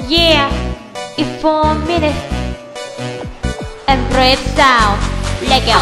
Yeah, it's 4 minutes and brave sound. Let go.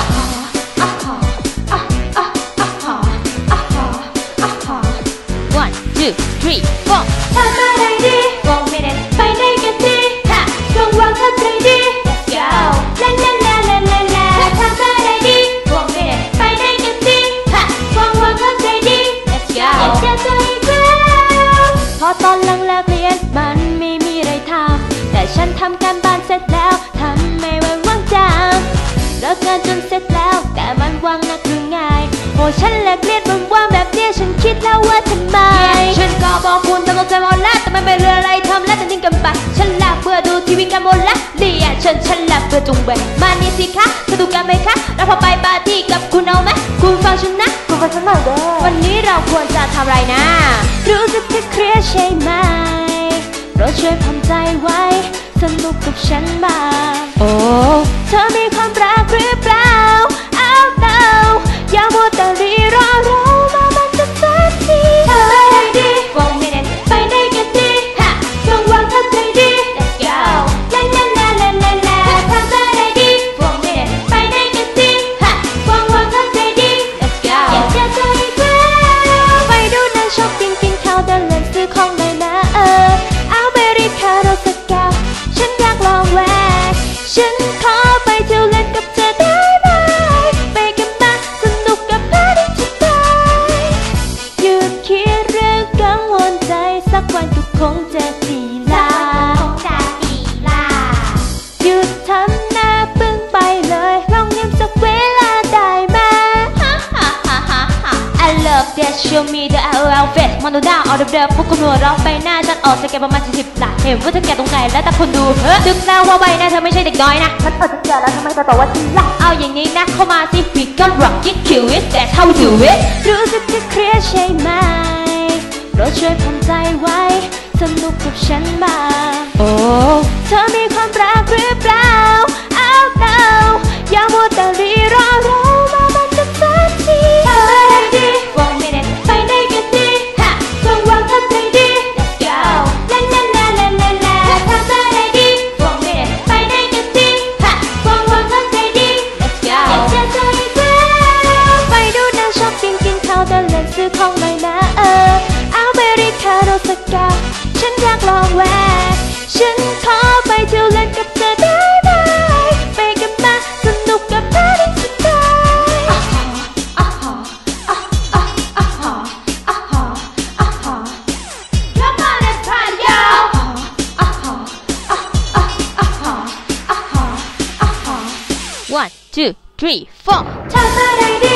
1, 2, 3, 4. ทำอะไรดี 4 minutes. ไปไหนกันดีตรงวางทำอะไรดี Let's go. ลาลาลาลาลาลาทำอะไรดี 4 minutes. ไปไหนกันดีวางทำอะไรดี Let's อยาก go. จะเจออีกแล้วพอตอนหลังเลิกเรียนมันไม่มีอะไรทำแต่ฉันทำการบ้านเสร็จแล้วทำไม่ว่างจังเลิกงานจนเสร็จแล้วแต่มันว่างนักหรือไงโอ้ฉันเลิกเรียนมันว่างแบบเนี้ยฉันคิดแล้วว่าทำไมฉันก็บอกคุณทำตัวใจหมดแล้วแต่ไม่เป็นเรื่องอะไรทำแล้วแต่ทิ้งกันไปฉันหลับเบื่อดูทีวีกันหมดแล้วดีอ่ะฉันหลับเบื่อจุงเบยมานี่สิคะสนุกกันไหมคะแล้วพอไปปาร์ตี้กับคุณเอาไหมคุณฟังฉันนะคุณฟังฉันหน่อยเด้อวันนี้เราควรจะทำอะไรนะรู้สึกเครียดใช่ไหมโปรดช่วยทำใจไว้สนุกกับฉันบ้างโอ้เธอมีความรักหรือเปล่าอ้าวเต้าอย่ามัวแต่รีรอมามันจะสักทีทำอะไรดี 4 minutes. ไปไหนกันดีตรงวางทำอะไรดี Let's go. ลาลาลาลาลาลาทำอะไรดี 4 minutes. ไปไหนกันดีวางทำอะไรดี Let's อยาก go. จะเจออีกแล้วไปดูหนังช้อปปิ้งกินข้าวเดินเล่นซื้อของเลยนะอเมริกาโรสกาฉันอยากลองแหวกฉันขอไปเที่ยวเล่นกับเธอได้ไหมไปกันมาสนุกกับพาร์ตี้จะตายหยุดคิดเรื่องกังวลใจสักวันก็คงจะดีลาหยุดทำหน้าปึ้งไปเลยลองยิ้มสักเวลาได้ไหม I love that show me the outfit มองดูดาวเอาเดิมพวกคุณหัวเราะใบหน้าฉันออกสเก็ตประมาณ40 หลักเห็นว่าเธอแก่ตรงไหนแล้วแต่คนดูดึกแล้วว่าใบหน้าเธอไม่ใช่เด็กน้อยนะมันเธอจะแก่แล้วทำไมเธอบอกว่าฉันล่ะเอาอย่างนี้นะเข้ามาสิ we gon' rock it kill it that's how we do it รู้สึกเครียดใช่ไหมโปรดช่วยทำใจไว้สนุกกับฉันบ้างโอ้เธอมีความรักหรือเปล่าอ้าวเต้าอย่ามัวแต่รีรอมามันจะสักทีทำอะไรดี 4 minutes. ไปไหนกันดีตรงวางทำอะไรดี Let's go. ลาลาลาลาลาลาทำอะไรดี 4 minutes. ไปไหนกันดีวางทำอะไรดี Let's อยาก go. จะเจออีกแล้วไปดูหนังช้อปปิ้งกินข้าวเดินเล่นซื้อของเลยนะอเมริกาโรสกาฉันอยากลองแหวกฉันขอไปเที่ยวเล่นกับเธอได้ไหมไปกันมาสนุกกับพาร์ตี้จะตาย Come on, let's party, y'all. 1, 2, 3, 4. ทำอะไรดี